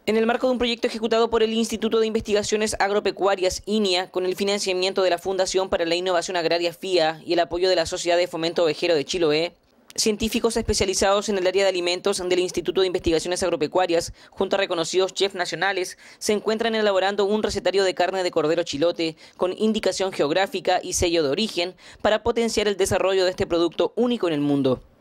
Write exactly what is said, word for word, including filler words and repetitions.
En el marco de un proyecto ejecutado por el Instituto de Investigaciones Agropecuarias, I N I A, con el financiamiento de la Fundación para la Innovación Agraria, F I A, y el apoyo de la Sociedad de Fomento Ovejero de Chiloé, científicos especializados en el área de alimentos del Instituto de Investigaciones Agropecuarias, junto a reconocidos chefs nacionales, se encuentran elaborando un recetario de carne de cordero chilote con indicación geográfica y sello de origen para potenciar el desarrollo de este producto único en el mundo.